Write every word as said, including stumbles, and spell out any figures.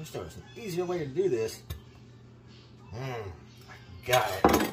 wish there was an easier way to do this. Mmm, got it.